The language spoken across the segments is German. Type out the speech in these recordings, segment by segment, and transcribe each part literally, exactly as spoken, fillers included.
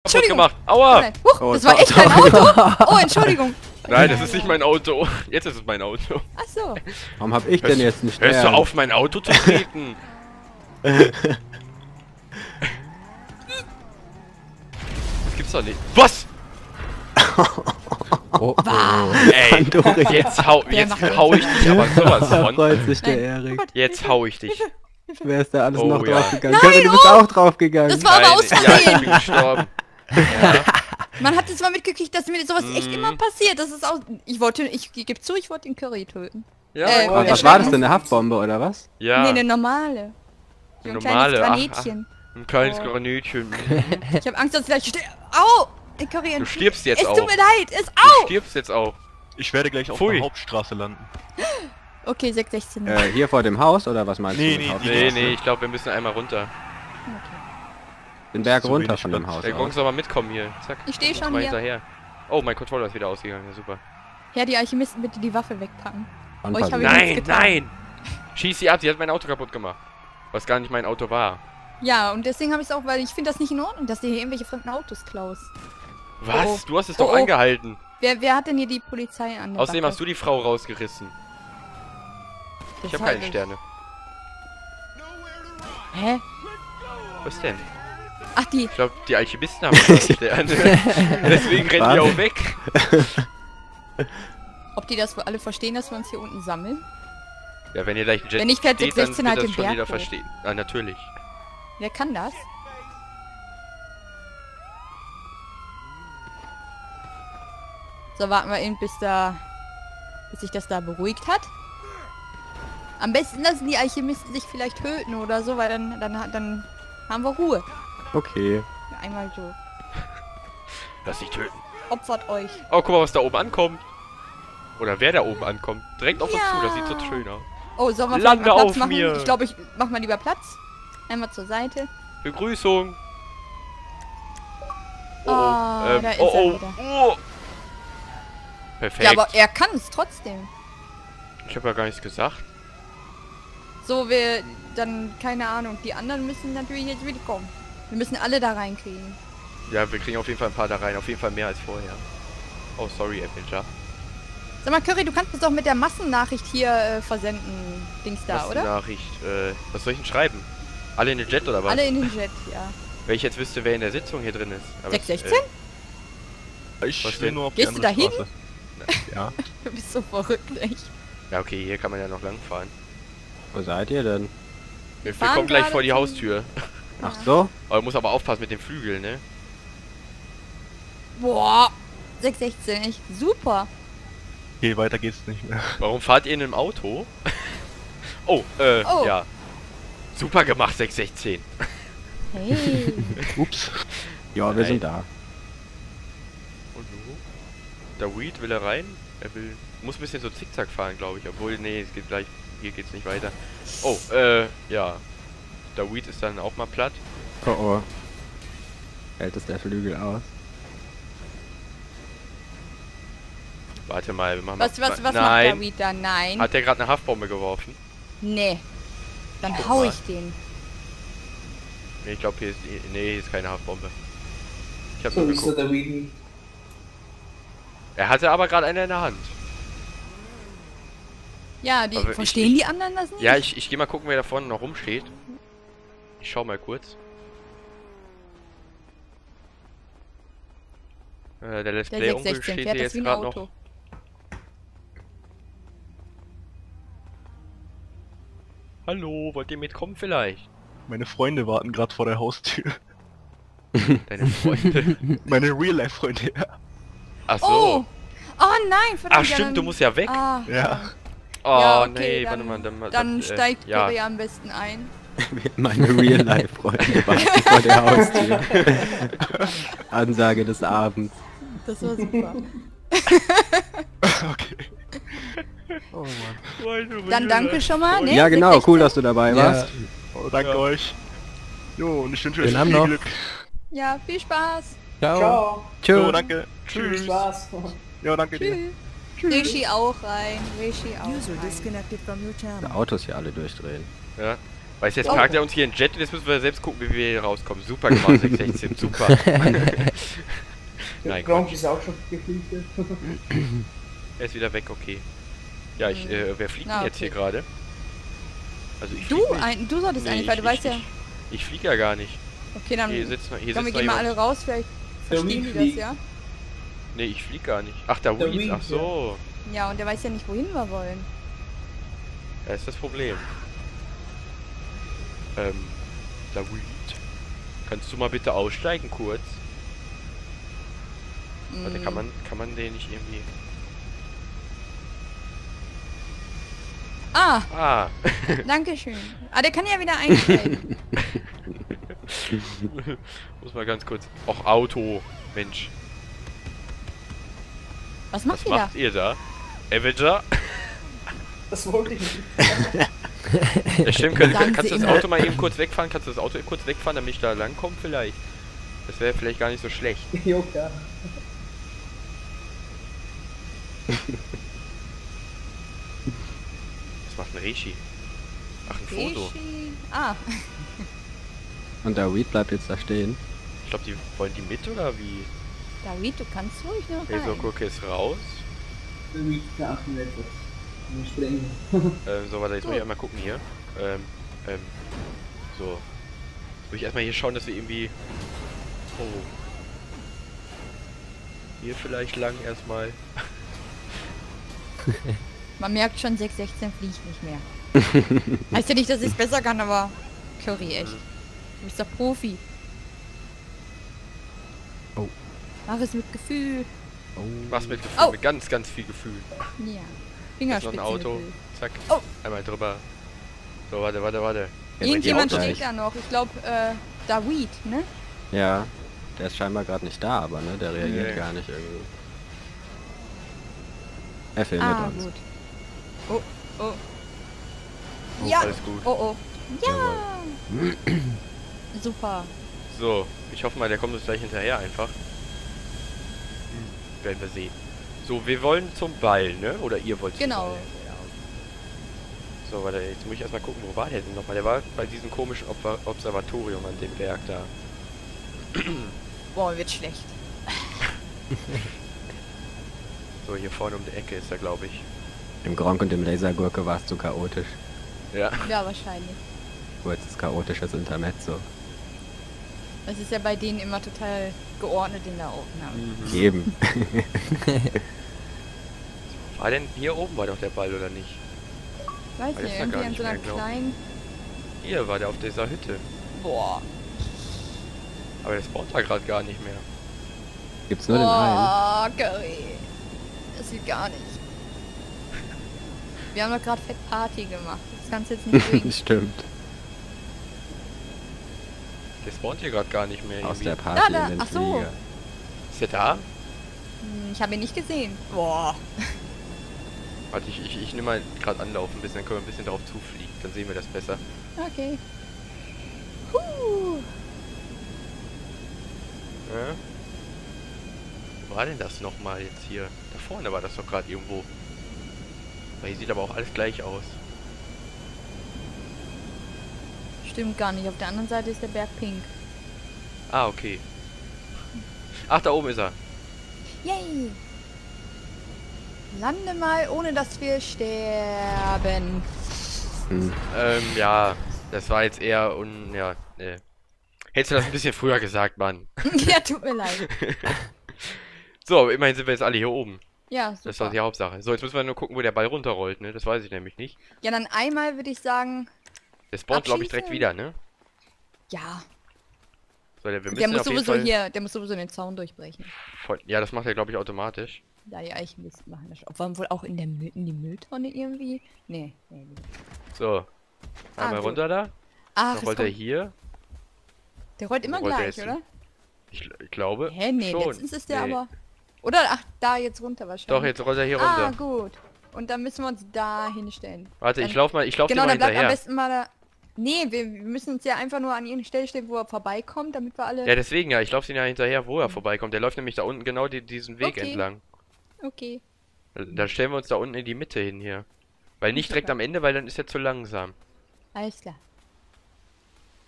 Entschuldigung. gemacht. Aua! Huch, Oh, das war so- echt dein Auto? Oh, Entschuldigung. Nein, das ist nicht mein Auto. Jetzt ist es mein Auto. Ach so. Warum hab ich denn jetzt nicht Hörst du Stern? auf, mein Auto zu treten? Das gibt's doch nicht. Was? Oh, oh. Ey, Pandori. jetzt hau, Der jetzt macht hau ich dich aber sowas Da von. freut sich der Nein. Erik. Jetzt hau ich dich. Wer ist da alles Oh, noch ja. draufgegangen? Nein, Curry, du bist oh! auch draufgegangen. Das war aber aus ja, ich Versehen. bin gestorben. Ja. Man hat es mal mitgekriegt, dass mir sowas echt Mhm. immer passiert. Das ist auch. Ich wollte. Ich gebe zu, ich wollte den Curry töten. Ja, Äh, was, der was war das Schrecken- denn, eine Haftbombe oder was? ja. Nee, eine normale. So ein Normale, kleines ach, Granätchen. ein kleines Oh. Granötchen. Ich habe Angst, dass ich gleich ste- Au! Der Curry Du stirbst jetzt Es auch. tut mir leid, es Du au! stirbst jetzt auch. Ich werde gleich auf Pfui. der Hauptstraße landen. Okay, sechs sechzehn. Äh, hier vor dem Haus oder was meinst Nee, du? mit nee, Haus? die- Nee, Straße. nee, ich glaube, wir müssen einmal runter. Den Berg So runter wenig von dem Platz. Haus Der aus. Gong soll mal mitkommen hier. Zack. Ich steh Muss schon mal hier. hinterher. Oh, mein Controller ist wieder ausgegangen. Ja, super. Ja, die Alchemisten bitte die Waffe wegpacken. Anpassen. Euch hab ich- Nein, nichts getan. nein! Schieß sie ab, sie hat mein Auto kaputt gemacht. Was gar nicht mein Auto war. Ja, und deswegen habe ich es auch, weil ich finde das nicht in Ordnung, dass du hier irgendwelche fremden Autos klaust. Was? Oh, oh. Du hast es Oh, doch oh. angehalten. Wer, wer hat denn hier die Polizei an der Außerdem Backe? hast du die Frau rausgerissen. Ich habe keine Sterne. Hä? Was denn? Ach, die. Ich glaube, die Alchemisten haben keine Sterne. Deswegen rennen die Was? auch weg. Ob die das wohl alle verstehen, dass wir uns hier unten sammeln? Ja, wenn ihr gleich ein Jet Wenn nicht, fährt steht, sechs dann sechzehn wird halt das den schon Berg jeder hoch. verstehen. Ah, natürlich. Wer kann das? So, warten wir eben, bis da... bis sich das da beruhigt hat. Am besten lassen die Alchemisten sich vielleicht töten oder so, weil dann, dann, dann haben wir Ruhe. Okay. Einmal so. Lass dich töten. Opfert euch. Oh, guck mal, was da oben ankommt. Oder wer da oben ankommt. Direkt auf uns Ja. zu, das sieht so schön aus. Oh, sollen wir vielleicht Lande mal Platz auf machen? mir. Ich glaube, ich mach mal lieber Platz. Einmal zur Seite. Begrüßung. Oh, Ah, oh, ähm, da ist oh, er oh, wieder. oh. Perfekt. Ja, aber er kann es trotzdem. Ich habe ja gar nichts gesagt. So, wir dann, keine Ahnung, die anderen müssen natürlich jetzt wieder kommen. Wir müssen alle da reinkriegen. Ja, wir kriegen auf jeden Fall ein paar da rein. Auf jeden Fall mehr als vorher. Oh, sorry, Avenger. Sag mal, Curry, du kannst es doch mit der Massennachricht hier äh, versenden, Dings da, Was ist die oder? Nachricht? Äh, was soll ich denn schreiben? Alle in den Jet oder was? Alle in den Jet, ja. Wenn ich jetzt wüsste, wer in der Sitzung hier drin ist. Aber sechs es, sechzehn? Ich Was will denn? nur auf Gehst die du andere da Straße. Ja. Du bist so verrückt, echt. Äh, ja, okay, hier kann man ja noch lang fahren. Wo seid ihr denn? Wir, wir fahren kommen gleich gerade vor die zum- Haustür. Ach so? Aber du musst aber aufpassen mit dem Flügel, ne? Boah, sechs sechzehn, echt super. Okay, weiter geht's nicht mehr. Warum fahrt ihr in einem Auto? oh, äh, Oh. ja. Super gemacht, sechs sechzehn. Hey. Ups. Ja, wir Nein. sind da. Und wo? Der Weed will er rein? Er will... Muss ein bisschen so zickzack fahren, glaube ich. Obwohl, nee, es geht gleich... Hier geht's nicht weiter. Oh, äh, ja. Der Weed ist dann auch mal platt. Oh oh. Hält es der Flügel aus? Warte mal, wir machen Was, mal... was, was macht Nein. der Weed da? Nein. Hat der gerade eine Haftbombe geworfen? Nee. Dann Guck hau mal. ich den. Nee, ich glaube, hier ist... Nee, hier ist keine Haftbombe. Ich hab So nur ist geguckt. der Weedy. Er hatte aber gerade eine in der Hand. Ja, die Aber ich- verstehen die anderen das nicht? Ja, ich, ich gehe mal gucken, wer da vorne noch rumsteht. Ich schau mal kurz. Äh, der Let's Der Play sechs Onkel sechzehn steht fährt hier das jetzt wie ein gerade Auto. noch. Hallo, wollt ihr mitkommen vielleicht? Meine Freunde warten gerade vor der Haustür. Deine Freunde. Meine Real-Life-Freunde, ja. Ach so. Oh! Oh nein, verdammt. Ach ja, stimmt, dann- du musst ja weg. Ah, Ja. Oh ja, okay, nee, dann, warte mal. Dann, dann äh, steigt ja. Curry am besten ein. Meine Real-Life-Freunde warten vor der Haustür. Ansage des Abends. Das war super. Okay. Oh Mann. Meine Dann danke schon mal, ne? Ja genau, sechs cool, sechzehn? dass du dabei Ja. warst. Oh, danke Ja. euch. Jo, und ich wünsche euch Schönen viel Abend noch. Glück. Ja, viel Spaß. Ciao. Ciao. Tschö. Jo, danke. Viel Tschüss. Spaß. Ja, danke dir. Tschüss. Rishi auch rein. Rishi auch User rein. disconnected from your channel. Die Autos hier alle durchdrehen. Ja. Weißt du, jetzt Oh. parkt er uns hier in Jet und jetzt müssen wir selbst gucken, wie wir hier rauskommen. Super gemacht, sechs sechzehn, super. Nein, Gronk Quatsch. ist auch schon gefliegt. Er ist wieder weg, okay. Ja, ich, äh, wer fliegt Na, denn jetzt okay. hier gerade? Also ich Du, flieg nicht. ein, du solltest Nee, eigentlich, weil ich, du weißt ich, ja... Ich, ich flieg ja gar nicht. Okay, dann Hier sitzt noch, hier komm, wir sitzt noch gehen mal jemand. alle raus, vielleicht Der verstehen die Weed das, fliegt. ja? Nee, ich flieg gar nicht. Ach, der Der Weed, Weed, ach so. Ja, und der weiß ja nicht, wohin wir wollen. Das ist das Problem. Ähm, der Weed. Kannst du mal bitte aussteigen kurz? Warte, kann Mm, man, kann man den nicht irgendwie... Ah, Ah! danke schön. Ah, der kann ja wieder einsteigen. Muss mal ganz kurz... Och, Auto. Mensch. Was macht Was ihr da? macht ihr da? Avenger? Das wollte ich nicht. Ja, stimmt, kann, Sagen kannst Sie du das immer. Auto mal eben kurz wegfahren? Kannst du das Auto eben kurz wegfahren, damit ich da langkomme vielleicht? Das wäre vielleicht gar nicht so schlecht. Jo, klar. Was macht ein Reishi? Ach, ein Foto. Reishi. Ah, Und der Weed bleibt jetzt da stehen. Ich glaube, die wollen die mit oder wie? David, du kannst ruhig noch rein. Lasergurke ist raus. Der Weed kann etwas. Nicht springen. Ähm, so, warte, jetzt muss ich Gut. einmal gucken hier. Ähm, ähm, so. Muss ich erstmal hier schauen, dass wir irgendwie... Oh. Hier vielleicht lang erstmal. Man merkt schon, sechs sechzehn fliegt nicht mehr. Heißt ja nicht, dass ich es besser kann, aber Curry, echt. Du bist doch Profi. Oh. Mach es mit Gefühl. Oh. Was mit Gefühl, Oh. mit ganz, ganz viel Gefühl. Ja. Jetzt noch ein Auto. Fingerspitzengefühl. Zack. Oh. Einmal drüber. So, warte, warte, warte. Ja, Irgendjemand die Autos- steht da noch. Ich glaube, äh, David, ne? Ja, der ist scheinbar gerade nicht da, aber ne, der reagiert Nee. gar nicht irgendwie. Er filmt Ah, uns. gut. Oh, oh. Oh, Ja. alles gut. Oh, oh. Ja. Super. So, ich hoffe mal, der kommt uns gleich hinterher einfach. Hm, werden wir sehen. So, wir wollen zum Ball, ne? Oder ihr wollt zum Genau. Ball? So, warte, jetzt muss ich erstmal gucken, wo war der denn nochmal? Der war bei diesem komischen Ob Observatorium an dem Berg da. Boah, wird schlecht. So, hier vorne um die Ecke ist er, glaube ich. Im Gronk und im Lasergurke war es zu chaotisch. Ja. Ja, wahrscheinlich. Kurzes chaotisches Intermezzo. Das ist ja bei denen immer total geordnet in der Aufnahme. Mhm. Eben. War denn hier oben war doch der Ball, oder nicht? Weiß Weiß nicht, ja gar irgendwie an nicht so einer mehr, glaub ich. kleinen... Hier war der auf dieser Hütte. Boah. Aber der spawnt da gerade gar nicht mehr. Gibt's nur den einen. Boah, Curry. Das geht gar nicht. Wir haben doch gerade fett Party gemacht. Das kannst du jetzt nicht bringen. Stimmt. Der spawnt hier gerade gar nicht mehr. Aus irgendwie. der Party Da, da, in den ach so. Flieger. Ist der da? Hm, Ich habe ihn nicht gesehen. Boah. Warte, ich, ich, ich nehme mal gerade Anlauf ein bisschen, dann können wir ein bisschen drauf zufliegen. Dann sehen wir das besser. Okay. Huh. Ja? Wo war denn das nochmal jetzt hier? Da vorne war das doch gerade irgendwo. Aber hier sieht aber auch alles gleich aus. Stimmt gar nicht. Auf der anderen Seite ist der Berg pink. Ah, okay. Ach, da oben ist er. Yay! Lande mal, ohne dass wir sterben. Hm. Ähm, ja. Das war jetzt eher un... Ja, ne. Hättest du das ein bisschen früher gesagt, Mann. Ja, tut mir leid. So, aber immerhin sind wir jetzt alle hier oben. Ja, Das ist doch super. die Hauptsache. So, jetzt müssen wir nur gucken, wo der Ball runterrollt, ne? Das weiß ich nämlich nicht. Ja, dann einmal würde ich sagen, Der spawnt, glaube ich, direkt Abschießen. wieder, ne? ja. So, der, wir Der müssen muss auf jeden sowieso Fall... hier, der muss sowieso den Zaun durchbrechen. Voll, ja, das macht er, glaube ich, automatisch. Da die Eichenmist machen das. Ob wir wohl auch in der Müll, in die Mülltonne irgendwie? Nee, nee, nee. So. Ah, Einmal gut. runter da. Ach, Dann es rollt er kommt, hier. der rollt immer rollt er gleich, jetzt- oder? Ich, ich glaube. Hä, nee, schon. letztens ist der Nee. aber... Oder, ach, da jetzt runter wahrscheinlich. Doch, jetzt rollt er hier Ah, runter. gut. Und dann müssen wir uns da hinstellen. Warte, ich Dann- lauf mal, ich lauf Genau, dir mal dann bleibt am hinterher. besten mal da... Nee, wir, wir müssen uns ja einfach nur an irgendeine Stelle stellen, wo er vorbeikommt, damit wir alle... Ja, deswegen ja, ich lauf ihn ja hinterher, wo er vorbeikommt. Der läuft nämlich da unten genau die, diesen Weg Okay. entlang. Okay. Da stellen wir uns da unten in die Mitte hin hier. Weil nicht direkt Super. am Ende, weil dann ist er zu langsam. Alles klar.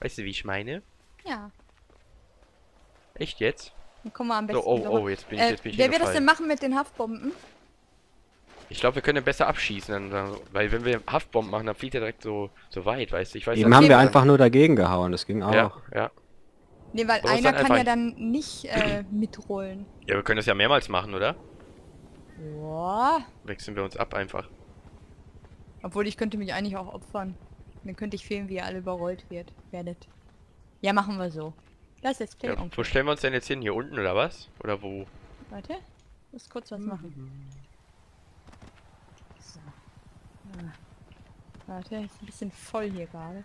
Weißt du, wie ich meine? Ja. Echt jetzt? Dann kommen wir am besten So, oh, drüber. oh, jetzt bin ich, Äh, jetzt bin ich wer wird das denn hingefallen. machen mit den Haftbomben? Ich glaube, wir können besser abschießen, dann, dann, weil wenn wir Haftbomben machen, dann fliegt er direkt so, so weit, weißt du? Ich weiß Eben ja haben nicht, wir wie man- einfach nur dagegen gehauen, das ging auch. Ja, ja. Ne, weil Oder was einer dann kann ja einfach- dann nicht äh, mitrollen. Ja, wir können das ja mehrmals machen, oder? Boah. Wechseln wir uns ab einfach. Obwohl, ich könnte mich eigentlich auch opfern. Dann könnte ich filmen, wie ihr alle überrollt wird, werdet. Ja, machen wir so. Das ist jetzt Play Ja, on. wo stellen wir uns denn jetzt hin? Hier unten oder was? Oder wo? Warte. Ich muss kurz was machen. So. Ah. Warte, ist ein bisschen voll hier gerade.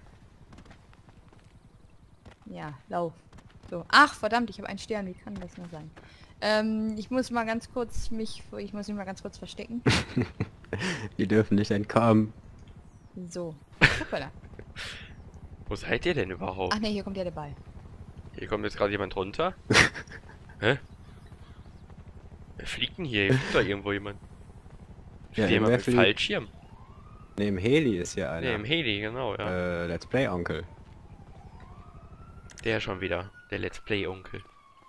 Ja, lauf. So. Ach, verdammt, ich habe einen Stern. Wie kann das nur sein? Ähm, ich muss mal ganz kurz mich... Ich muss mich mal ganz kurz verstecken. Die dürfen nicht entkommen. So. Hoppala. Wo seid ihr denn überhaupt? Ach ne, hier kommt ja der Ball. Hier kommt jetzt gerade jemand runter. Hä? Wer fliegt denn hier? Hier fliegt doch irgendwo jemand. Ja, Ja, jemand wer mit fliegt? Fallschirm. Neben Heli ist hier Ne, einer. im Heli, genau, ja. äh, Let's Play Onkel. Der schon wieder. Der Let's Play-Onkel.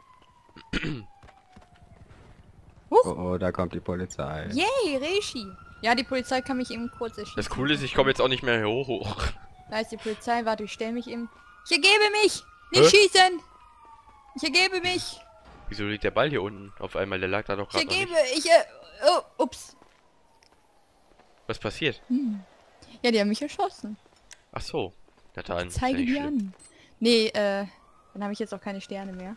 Oh, oh, da kommt die Polizei. Yay, Reishi! Ja, die Polizei kann mich eben kurz erschießen. Das Coole ist, ich komme jetzt auch nicht mehr hier hoch. Da ist die Polizei, warte, ich stelle mich eben... Ich ergebe mich! Nicht Hä? schießen! Ich ergebe mich! Wieso liegt der Ball hier unten? Auf einmal, der lag da doch Ich gerade noch ergebe, nicht. ich... Äh, oh, ups. Was passiert? Hm. Ja, die haben mich erschossen. Ach so. Na dann. Zeige ist ja die nicht schlimm. an. Nee, äh, dann habe ich jetzt auch keine Sterne mehr.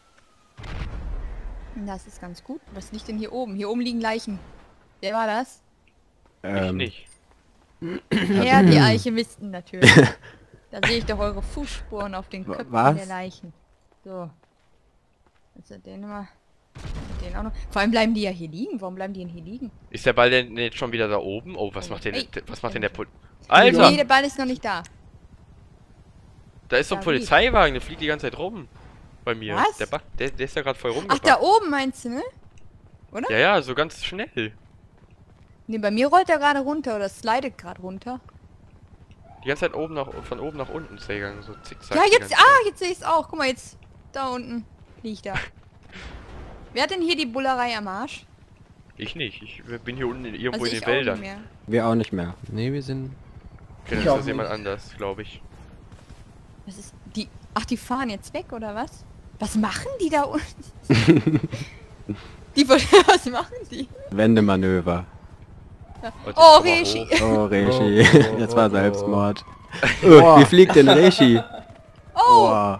Das ist ganz gut. Was liegt denn hier oben? Hier oben liegen Leichen. Wer war das? Ich Ähm, nicht. Ja, die Alchemisten natürlich. Da sehe ich doch eure Fußspuren auf den Wa- Köpfen was? der Leichen. So. Also den mal. Den auch noch. Vor allem bleiben die ja hier liegen. Warum bleiben die denn hier liegen? Ist der Ball denn jetzt schon wieder da oben? Oh, was Oh, macht denn, ey. was macht denn der Pol... Alter! Nee, der Ball ist noch nicht da. Da ist so ein Ja, wie? Polizeiwagen, der fliegt die ganze Zeit rum. Bei mir. Was? Der, Bug, der, der ist ja gerade voll Ach, rumgebracht. da oben meinst du, ne? Ja, ja, so ganz schnell. Ne, bei mir rollt er gerade runter oder slidet gerade runter. Die ganze Zeit oben nach, von oben nach unten ist der gegangen, so zickzack. Ja, die jetzt, ganze ah, Zeit. jetzt sehe ich es auch. Guck mal, jetzt, da unten liegt er. Wer hat denn hier die Bullerei am Arsch? Ich nicht, ich bin hier unten irgendwo Also in ich den auch nicht Wäldern. mehr. wir auch nicht mehr. Nee, wir sind... Okay, Ich das auch ist jemand nicht. anders, glaube ich. Das ist die. Ach, die fahren jetzt weg oder was? Was machen die da unten? die wollen- was machen die? Wendemanöver. Und Oh, jetzt komm mal Reishi. hoch. Oh, Reishi. Oh, oh, Das war oh, Selbstmord. Oh, Boah. wie fliegt denn Reishi? Oh! Wow.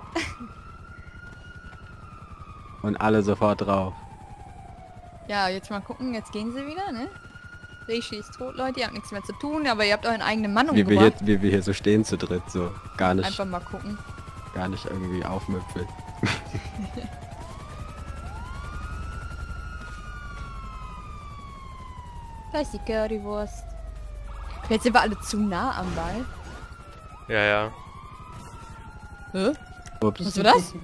Und alle sofort drauf. Ja, jetzt mal gucken, jetzt gehen sie wieder, ne? Reishi ist tot, Leute, ihr habt nichts mehr zu tun, aber ihr habt euren eigenen Mann Wie wir, hier, umgebracht. wie wir hier so stehen zu dritt, so gar nicht, Einfach mal gucken. gar nicht irgendwie aufmüpfeln. Da ist die Currywurst. Jetzt sind wir alle zu nah am Ball. Ja, ja. Hä? Ups, Was war das?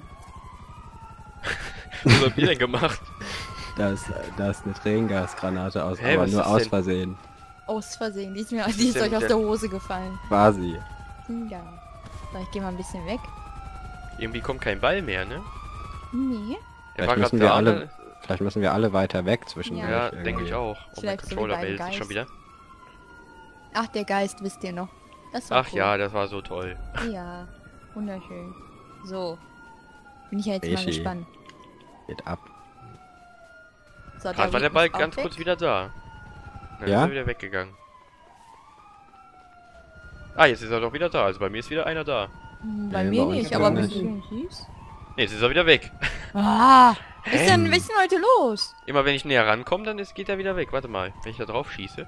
Was habt ihr denn gemacht? da ist, da ist eine Tränengasgranate aus, Hä, aber was nur ist aus denn? Versehen. Aus Versehen. Die ist mir die ist denn euch aus der- der Hose gefallen. Quasi. Ja. So, ich gehe mal ein bisschen weg. Irgendwie kommt kein Ball mehr, ne? Nee. Der Vielleicht war müssen gerade wir da. alle- ne? Vielleicht müssen wir alle weiter weg zwischendurch. Ja, irgendwie. denke ich auch. Oh, mein Vielleicht so wie Controller beim meldet sich schon Geist. wieder. Ach, der Geist, wisst ihr noch. Das war Ach cool. ja, das war so toll. Ja, wunderschön. So. Bin ich ja jetzt mal Reishi. gespannt. Geht ab. So, Gerade war der Weed Ball ist auch ganz weg. kurz wieder da. Dann Ja? ist er wieder weggegangen. Ah, jetzt ist er doch wieder da. Also bei mir ist wieder einer da. Hm, Bei Nee, mir bei uns nicht, aber aber ein nicht. bisschen süß. Ne, jetzt ist er wieder weg. Ah, was ist denn, Hä? was ist denn heute los? Immer wenn ich näher rankomme, dann ist, geht er wieder weg. Warte mal, wenn ich da drauf schieße.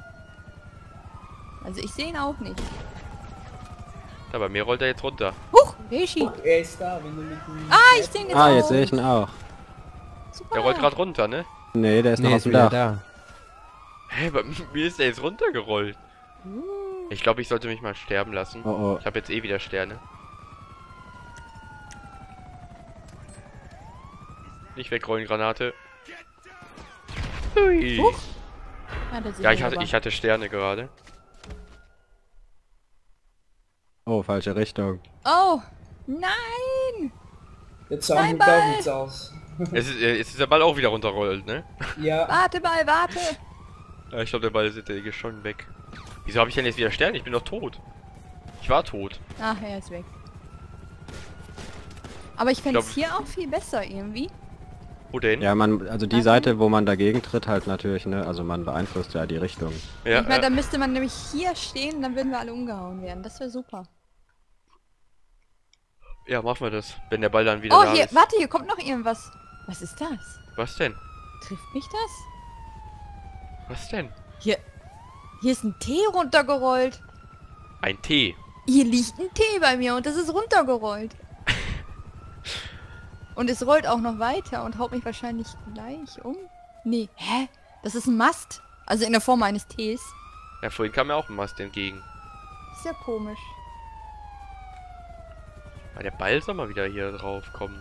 Also ich sehe ihn auch nicht. Da bei mir rollt er jetzt runter. Huch, Reishi. Er ist da, wenn du mit ihm... Ah, ich sehe ihn jetzt Ah, auch. jetzt sehe ich ihn auch. Super. Der rollt gerade runter, ne? Nee, der ist noch Nee, auf ist dem wieder Dach. da. Hä, bei mir ist er jetzt runtergerollt. Uh, Ich glaube, ich sollte mich mal sterben lassen. Oh, oh. Ich habe jetzt eh wieder Sterne. Nicht wegrollen, Granate. Hui. Huch. Ja, das Ja, ich hatte, ich hatte Sterne gerade. Oh, falsche Richtung. Oh, Nein! Jetzt sah Mein gut auch Ball! nichts aus. Es ist, äh, jetzt ist der Ball auch wieder runterrollt, ne? Ja, Warte mal, warte! Ja, ich glaube, der Ball ist jetzt schon weg. Wieso habe ich denn jetzt wieder Sterne? Ich bin doch tot. Ich war tot. Ach, er ist weg. Aber ich fände es glaub- hier auch viel besser irgendwie. Wo denn? Ja, man, also die Warte. Seite, wo man dagegen tritt, halt natürlich, ne? Also man beeinflusst ja die Richtung. Ja, ich meine, äh, dann müsste man nämlich hier stehen, dann würden wir alle umgehauen werden. Das wäre super. ja, machen wir das. Wenn der Ball dann wieder Oh, da hier, ist. warte, hier kommt noch irgendwas. Was ist das? Was denn? Trifft mich das? Was denn? Hier, hier ist ein Tee runtergerollt. Ein Tee. Hier liegt ein Tee bei mir und das ist runtergerollt. Und es rollt auch noch weiter und haut mich wahrscheinlich gleich um. Nee, hä? Das ist ein Mast. Also in der Form eines Tees. Ja, vorhin kam mir auch ein Mast entgegen. Ist ja komisch. Aber der Ball soll mal wieder hier drauf kommen.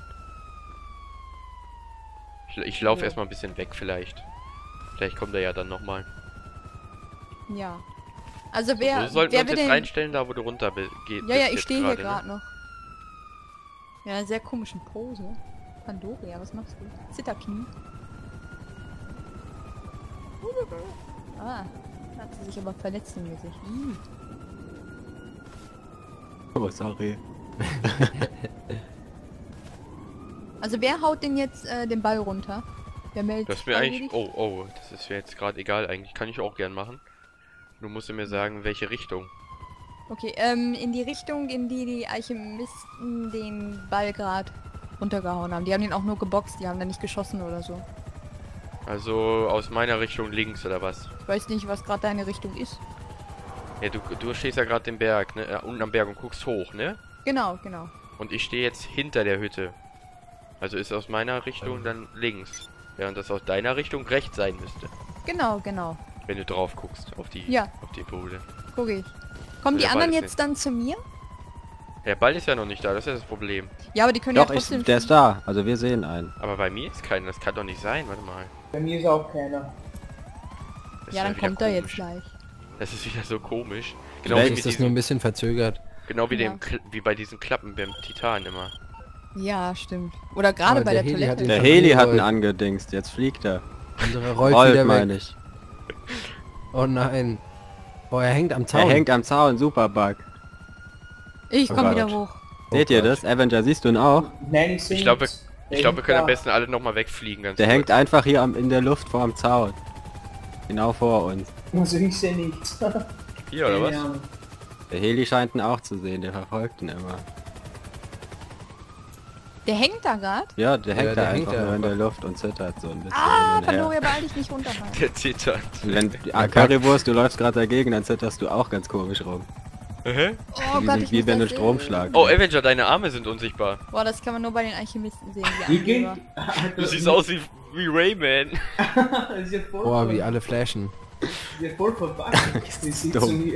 Ich, ich laufe Ja. erstmal ein bisschen weg vielleicht. Vielleicht kommt er ja dann nochmal. Ja. Also wer, so sollten wir wer uns will jetzt denn... reinstellen, da wo du runter be- geht. Ja, ja, bist ich jetzt stehe hier ne? gerade noch. Ja, sehr komischen Pose. Pandoria, was machst du? Zitterknie. Ah, hat sie sich aber verletzt im Gesicht. Ih. Oh, sorry. Also wer haut denn jetzt äh, den Ball runter? Wer meldet Das ist mir eigentlich... Oh, oh, das ist mir jetzt gerade egal eigentlich. Kann ich auch gern machen. Du musst mir sagen, welche Richtung. Okay, ähm, in die Richtung, in die die Alchemisten den Ball gerade runtergehauen haben. Die haben den auch nur geboxt, die haben da nicht geschossen oder so. Also aus meiner Richtung links oder was? Ich weiß nicht, was gerade deine Richtung ist. Ja, du, du stehst ja gerade den Berg, ne? Äh, unten am Berg und guckst hoch, ne? Genau, genau. Und ich stehe jetzt hinter der Hütte. Also ist aus meiner Richtung dann links. Während das aus deiner Richtung rechts sein müsste. Genau, genau. Wenn du drauf guckst auf die Ja. auf die Bude. Gucke ich. Kommen Der die Ball anderen ist jetzt dann zu mir? Der Ball ist ja noch nicht da, das ist ja das Problem. Ja, aber die können Doch, ja ich, trotzdem... der ist da. Also wir sehen einen. Aber bei mir ist keiner, das kann doch nicht sein, warte mal. bei mir ist auch keiner. Das ist Ja, dann wieder kommt er jetzt komisch. gleich. Das ist wieder so komisch. Genau Vielleicht wie, ist mit das nur ein diesem, bisschen verzögert. genau wie, Ja. dem, Kl- wie bei diesen Klappen beim Titan immer. Ja, stimmt. Oder gerade Aber bei der der, Heli hat Toilette. den- Der schon Heli hat angerollt. ihn angedingst. Jetzt fliegt er. Unsere rollt, Rollt, wieder meine weg. ich. Oh nein. Oh, er hängt am Er Zaun. hängt am Zaun. Super Bug. Ich Oh komme Gott. wieder hoch. Oh Seht ihr Gott. das? Avenger, siehst du ihn auch? Nein, ich sehe Ich glaube, nichts. ich glaube, wir können am Da. besten alle nochmal wegfliegen. Ganz Der kurz. hängt einfach hier am, in der Luft vor dem Zaun. Genau vor uns. Also ich sehe nichts. Hier, oder was? Keine Ahnung. Der Heli scheint ihn auch zu sehen. Der verfolgt ihn immer. Der hängt da gerade? Ja, der hängt Ja, da der hängt einfach da nur in der einfach. Luft und zittert so ein bisschen Ah, hin und her. Pandoria, beeil dich nicht runterfallen. Der zittert. Und wenn, ah, Currywurst, du läufst gerade dagegen, dann zitterst du auch ganz komisch rum. Mhm. Oh wie Gott, wie, ich wie muss wenn du das einen Strom sehen. schlagst. Oh, Avenger, deine Arme sind unsichtbar. Boah, das kann man nur bei den Alchemisten sehen. Die Wie geht? Angeber. Du siehst aus wie, wie Rayman. Das ist ja voll Boah, wie ver- alle flashen. das ist ja voll verbuggt. Die sieht dumm. zu mir.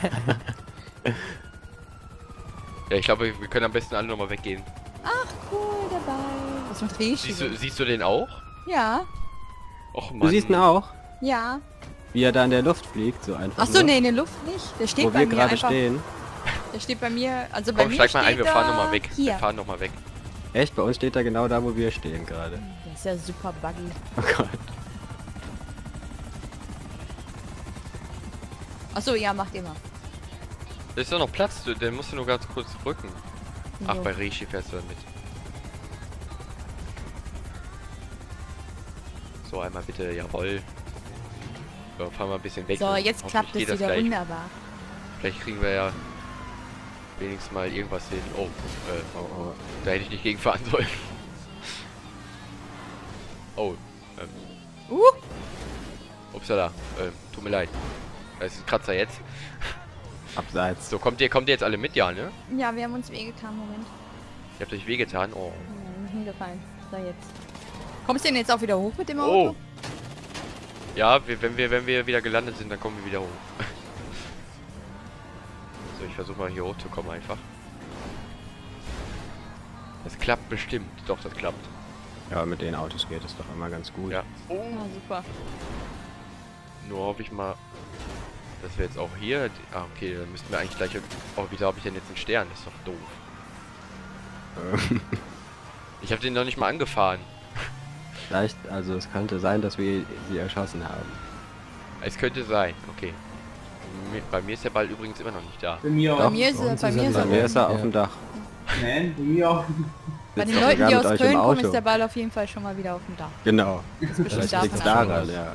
Ja, ich glaube, wir können am besten alle nochmal weggehen. Ach cool, der Ball. Was macht Rechi? Siehst du, siehst du den auch? Ja, Och Mann. Du siehst ihn auch, ja. wie er da in der Luft fliegt, so einfach. Ach so, nur, nee, in der Luft nicht. Der steht Wo bei wir mir gerade einfach. stehen. Der steht bei mir, also bei Komm, mir steig mal steht ein, wir er fahren nochmal weg. Wir Hier. fahren nochmal weg. Echt, bei uns steht er genau da, wo wir stehen gerade. Der ist ja super buggy. Oh Gott. Ach so, ja, macht immer. Da ist doch noch Platz, du- den musst du nur ganz kurz drücken. Ach, So. bei Reishi fährst du dann mit. So, einmal bitte, jawohl. So, fahren wir ein bisschen weg. So, und jetzt hoffentlich klappt es geht das wieder gleich. wunderbar. Vielleicht kriegen wir ja wenigstens mal irgendwas hin. Oh, äh, oh, oh. Da hätte ich nicht gegen fahren sollen. Oh, ähm, Uh, upsala, ähm, tut mir leid. Da ist ein Kratzer jetzt. Abseits. So, kommt ihr, kommt ihr jetzt alle mit, ja, ne? ja, wir haben uns wehgetan, Moment. Ihr habt euch wehgetan. Oh. Ja, nicht hingefallen. So, jetzt. Kommst du denn jetzt auch wieder hoch mit dem Auto? Oh. Ja, wir, wenn wir wenn wir wieder gelandet sind, dann kommen wir wieder hoch. So, ich versuche mal hier hochzukommen einfach. Das klappt bestimmt. Doch, das klappt. Ja, mit den Autos geht es doch immer ganz gut. Ja. Oh. Ah, super. Nur hoffe ich mal, dass wir jetzt auch hier... Ah, okay, dann müssten wir eigentlich gleich... Oh, wieso habe ich denn jetzt einen Stern? Das ist doch doof. Ich habe den noch nicht mal angefahren. Vielleicht, also es könnte sein, dass wir sie erschossen haben. Es könnte sein, okay. Mi- Bei mir ist der Ball übrigens immer noch nicht da. Bei mir Bei auch. mir ist er, uns bei ist mir er ist Bei er mir ist er Ja. auf dem Dach. Nein, bei mir auch. Bei den Sitzt Leuten, sogar die mit aus euch Köln im kommen, Auto. ist der Ball auf jeden Fall schon mal wieder auf dem Dach. Genau. Das ist bestimmt Das davon liegt ab. daran, ja.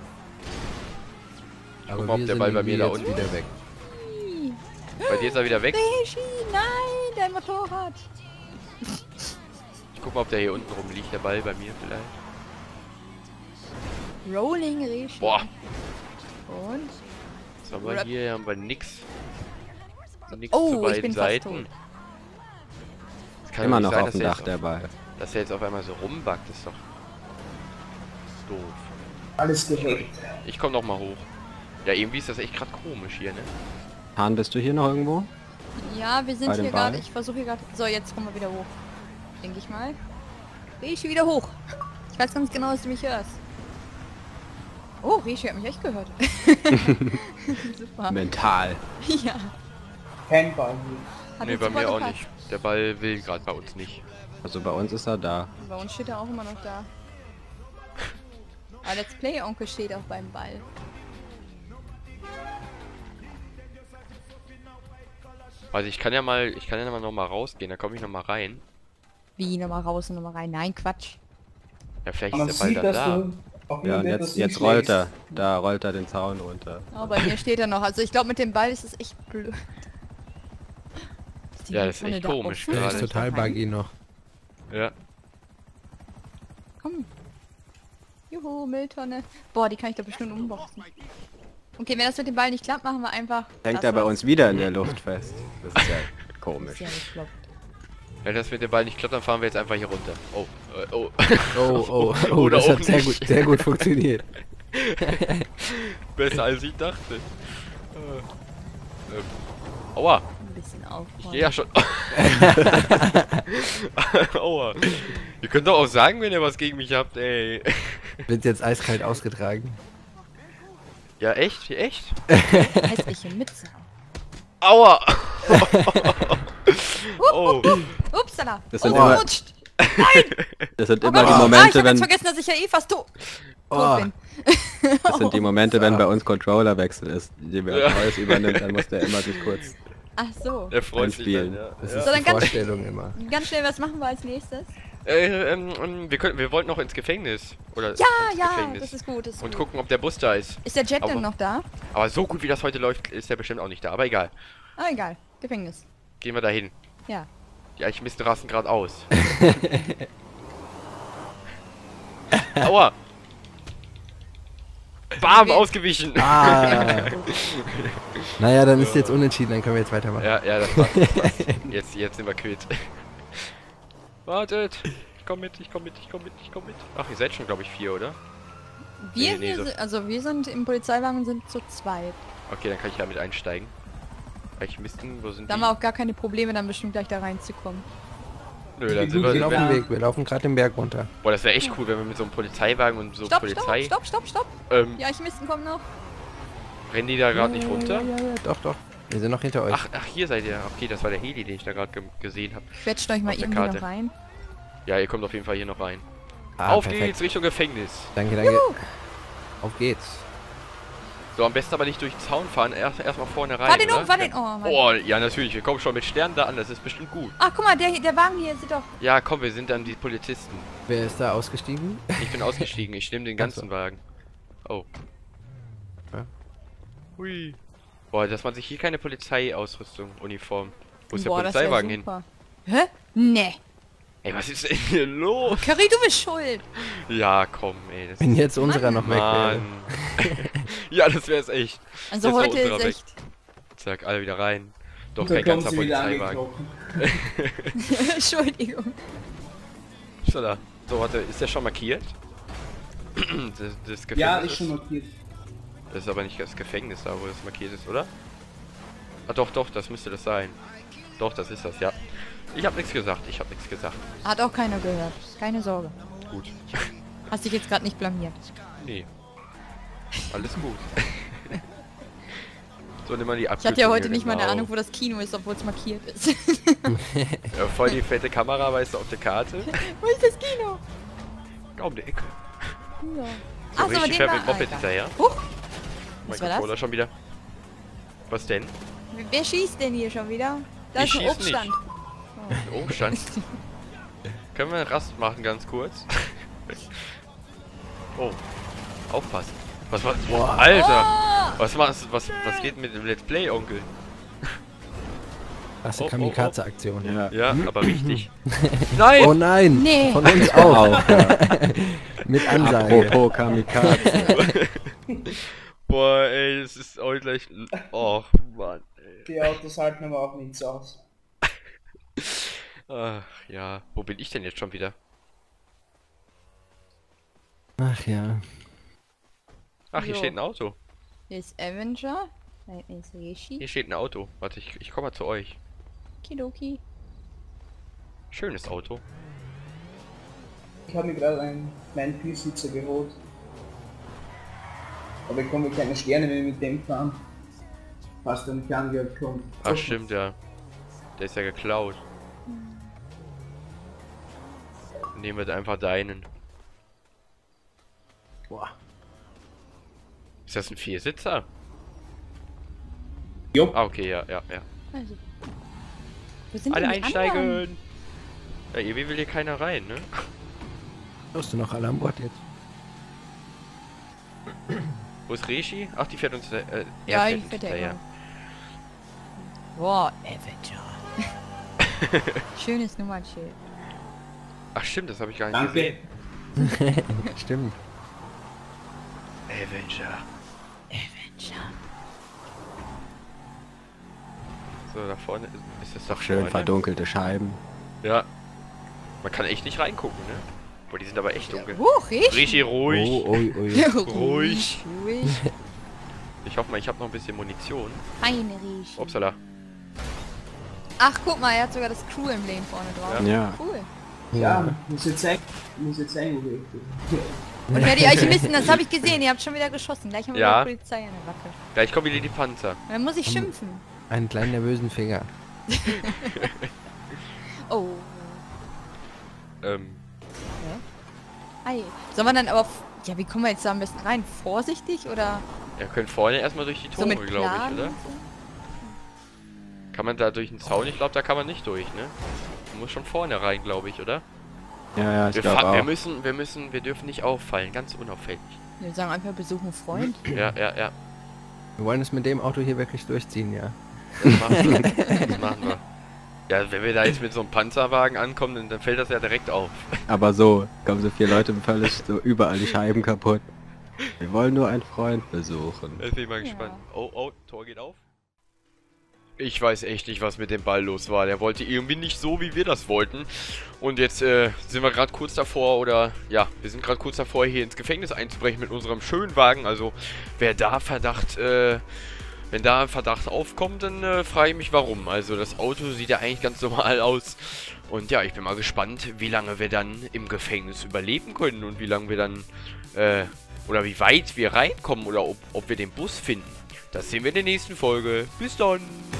Guck Aber mal, ob wir der sind Ball bei mir da irgendwie jetzt unten- wieder weg. Bei dir ist er wieder weg. Regie, nein, dein Motorrad. Ich guck mal, ob der hier unten rumliegt, der Ball bei mir vielleicht. Rolling Regie. Boah, Und? was haben wir Rap. hier? Haben wir nix. Nix Oh, zu ich beiden bin fast Seiten. tot. Das kann Immer doch nicht noch sein, auf dass dem der Dach jetzt der auf, Ball. dass der jetzt auf einmal so rumbackt, ist doch doof. Alles gehackt. Ich komm noch mal hoch. Ja, irgendwie ist das echt gerade komisch hier, ne? Han, bist du hier noch irgendwo? Ja, wir sind Bei dem hier gerade. Ball? Ich versuche hier gerade. So, jetzt kommen wir wieder hoch. Denke ich mal. Regie wieder hoch. Ich weiß ganz genau, dass du mich hörst. Oh, Regie hat mich echt gehört. Super. Mental. Ja. Kein Ball hier. Hat Ne, jetzt bei super mir auch gepasst. nicht. Der Ball will gerade bei uns nicht. Also bei uns ist er da. Bei uns steht er auch immer noch da. Aber Let's Play Onkel steht auch beim Ball. Also ich kann ja mal, ich kann ja mal noch mal rausgehen, da komme ich noch mal rein. Wie, nochmal raus und nochmal rein? Nein, Quatsch. Ja, vielleicht Man ist der Ball sieht, dann dass da. du auf Ja, und jeden Fall jetzt, das jetzt nicht rollt schlägst. er. Da rollt er den Zaun runter. Oh, bei mir steht er noch. Also ich glaube, mit dem Ball ist es echt blöd. Ist die Ja, das ist Sonne echt da komisch offen? Der gerade. ist Soll ich total da rein? buggy noch. Ja. Komm. Juhu, Mülltonne. Boah, die kann ich doch bestimmt umboxen. Okay, wenn das mit dem Ball nicht klappt, machen wir einfach... Hängt das, er bei was- uns wieder in der Luft fest. Das ist ja Das komisch. ist ja bekloppt. Wenn das mit dem Ball nicht klappt, dann fahren wir jetzt einfach hier runter. Oh, äh, oh. Oh, oh, oh, Oder das auch hat sehr nicht. gut, sehr gut funktioniert. Besser als ich dachte. Äh, ähm. Aua, Ein bisschen ich aufräumen. gehe ja schon. Aua. Ihr könnt doch auch sagen, wenn ihr was gegen mich habt, ey. Wird jetzt eiskalt ausgetragen. Ja, echt? Echt? Hässliche Mütze. Aua! Oh, Upsala. Das Und sind immer- rutscht. Das sind Oh immer Gott, die ah, ich Momente, hab jetzt wenn vergessen, dass ich ja eh fast tot, tot Oh. bin. das sind die Momente, wenn bei uns Controllerwechsel ist, die wer Ja. Neues übernimmt, dann muss der immer sich kurz. Ach so. der freut sich Einspielen. dann, ja. Das ja. ist So, die dann ganz- Vorstellung immer. Ganz schnell, was machen wir als nächstes? Äh, ähm, ähm, wir, können, wir wollten noch ins Gefängnis. Oder Ja, ins ja, Gefängnis. das ist gut. Das ist Und gut. gucken, ob der Bus da ist. Ist der Jet Aber- denn noch da? Aber so gut wie das heute läuft, ist der bestimmt auch nicht da. Aber egal. Ah, egal. Gefängnis. Gehen wir dahin. Ja. Die Eichmisten rasten gerade aus. Aua! Bam, Okay. ausgewichen! Ah. Naja, dann ist jetzt unentschieden, dann können wir jetzt weitermachen. Ja, ja, das passt. Das passt. Jetzt, jetzt sind wir quitt. Wartet! Ich komm mit, ich komm mit, ich komm mit, ich komm mit. Ach, ihr seid schon, glaube ich, vier, oder? Wir Nee, nee, hier so- sind, also wir sind im Polizeiwagen und sind zu zweit. Okay, dann kann ich damit einsteigen. Eichmisten, wo sind Da haben die? wir auch gar keine Probleme, dann bestimmt gleich da reinzukommen. Nö, dann Wie sind gut Wir sind wir... auf Ja. dem Weg, wir laufen gerade den Berg runter. Boah, das wäre echt cool, wenn wir mit so einem Polizeiwagen und so Stopp, Polizei... stopp, stopp, stopp, stopp. Ähm, Die Eichmisten kommen noch. rennen die da gerade nicht runter? Ja, ja, ja, doch, doch. Wir sind noch hinter euch. Ach, ach, hier seid ihr. Okay, das war der Heli, den ich da gerade ge gesehen habe. Quetscht euch mal Auf der irgendwie Karte. noch rein. Ja, ihr kommt auf jeden Fall hier noch rein. Ah, auf perfekt. geht's Richtung Gefängnis. Danke, danke. Auf geht's. So, am besten aber nicht durch den Zaun fahren, erst erstmal vorne rein. Fahr den oder? um, fahr den um. Oh, Mann. Oh, ja, natürlich. Wir kommen schon mit Sternen da an, das ist bestimmt gut. Ach, guck mal, der, der Wagen hier sieht doch... Ja, komm, wir sind dann die Polizisten. Wer ist da ausgestiegen? Ich bin ausgestiegen, ich nehme den ganzen Ach so. Wagen. Oh. Ja. Hui. Boah, dass man sich hier keine Polizeiausrüstung, Uniform. Wo ist Boah, der das wär Polizeiwagen hin? super. Hä? Nee. Ey, was ist denn hier los? Curry, du bist schuld. Ja, komm, ey. Das Wenn jetzt unserer noch weg wäre. Mann. Ja, das wär's echt. Also Jetzt war heute ist unserer echt... Zack, alle wieder rein. Doch Und da kein kommen ganzer sie wieder Polizeiwagen. angekrochen. Entschuldigung. So, da. So, warte, ist der schon markiert? das, das Gefängnis Ja, ist schon markiert. Das ist aber nicht das Gefängnis da, wo das markiert ist, oder? Ah, doch, doch, das müsste das sein. Doch, das ist das, ja. Ich habe nichts gesagt, ich habe nichts gesagt. Hat auch keiner gehört. Keine Sorge. Gut. Hast dich jetzt gerade nicht blamiert. Nee. Alles gut. So, nimm mal die Ich Abkürzung. hatte ja heute hier, nicht mal eine genau. Ahnung, wo das Kino ist, obwohl es markiert ist. Ja, voll die fette Kamera, weißt du, auf der Karte. Wo ist das Kino? Da um die Ecke. Ja. So, Ach so, richtig den fährt war... mit Moped Alter. hinterher. Huch! Mein Was war das? Controller schon wieder. Was denn? Wer schießt denn hier schon wieder? Da Ich ist ein schieß Obststand. Oh, Stand. Können wir eine Rast machen, ganz kurz? Oh. Aufpassen. Was war... Boah, Alter! Oh! Was machst was, was geht mit dem Let's Play, Onkel? Krasse Oh, oh, Kamikaze-Aktion. Ja. Ja, aber richtig. Nein! Oh nein! Nee. Von uns Auch. auch. Mit Ansage. Apropos Kamikaze. Boah, ey, das ist auch gleich... Oh, Mann, ey. Die Autos halten aber auch nichts aus. Ach, ja. Wo bin ich denn jetzt schon wieder? Ach ja. Ach, hier Jo. steht ein Auto. Hier ist Avenger. Da hinten ist Rishi. Hier steht ein Auto. Warte, ich, ich komme mal zu euch. Kidoki. Schönes Auto. Ich habe mir gerade einen kleinen Viersitzer geholt. Aber ich bekomme keine Sterne, wenn wir mit dem fahren. Passt dann nicht an, wie er kommt. Ach, stimmt, ja. Der ist ja geklaut. Nehmen wir einfach deinen. Boah. Ist das ein Viersitzer? Jo. Ah, okay, ja, ja, ja. Also. Wo sind Alle denn die einsteigen! anderen? Ja, irgendwie will hier keiner rein, ne? Hast du noch alle an Bord jetzt? Wo ist Rishi? Ach, die fährt uns... Äh, er Ja, fährt ich uns fette hinterher. Ecke. Boah, Avenger. Schönes Nummernschild. Ach, stimmt, das habe ich gar nicht Danke. gesehen. Stimmt. Avenger. Avenger. So, da vorne ist, ist das doch Schön vorne. verdunkelte Scheiben. Ja. Man kann echt nicht reingucken, ne? Boah, die sind aber echt dunkel. Huch, Rishi. Rishi, ruhig. Oh, ui, ui. Ruhig. Ruhig. Ich hoffe mal, ich habe noch ein bisschen Munition. Feine Rishi. Upsala. Ach, guck mal, er hat sogar das Crew-Emblem vorne drauf. Ja. Cool. Ja, muss jetzt zeigen, muss jetzt zeigen, wo wir sind. Und ja, die Alchemisten, das habe ich gesehen, ihr habt schon wieder geschossen. Gleich haben wir Ja. die Polizei an der Backe. Gleich kommen wieder die Panzer. Und dann muss ich schimpfen. Einen kleinen nervösen Finger. Oh. Ähm, Ei. Soll man dann aber... f- Ja, wie kommen wir jetzt da am besten rein? Vorsichtig oder ihr könnt vorne erstmal durch die so Tore, mit glaube ich, Plan? oder? und so? Kann man da durch den Zaun? Ich glaube, da kann man nicht durch, ne? Man muss schon vorne rein, glaube ich, oder? Ja, ja, ich Wir, glaube fa- wir auch. müssen, wir müssen, wir dürfen nicht auffallen, ganz unauffällig. Wir sagen einfach, besuchen Freund. Ja, ja, ja. Wir wollen es mit dem Auto hier wirklich durchziehen, ja. Das machen wir. Das machen wir. Ja, wenn wir da jetzt mit so einem Panzerwagen ankommen, dann, dann fällt das ja direkt auf. Aber so, kommen so vier Leute völlig so überall die Scheiben kaputt. Wir wollen nur einen Freund besuchen. Jetzt bin ich mal Ja. gespannt. Oh, oh, Tor geht auf. Ich weiß echt nicht, was mit dem Ball los war. Der wollte irgendwie nicht so, wie wir das wollten. Und jetzt äh, sind wir gerade kurz davor, oder ja, wir sind gerade kurz davor, hier ins Gefängnis einzubrechen mit unserem schönen Wagen. Also, wer da Verdacht, äh, wenn da Verdacht aufkommt, dann äh, frage ich mich, warum. Also, das Auto sieht ja eigentlich ganz normal aus. Und ja, ich bin mal gespannt, wie lange wir dann im Gefängnis überleben können und wie lange wir dann, äh, oder wie weit wir reinkommen oder ob, ob wir den Bus finden. Das sehen wir in der nächsten Folge. Bis dann!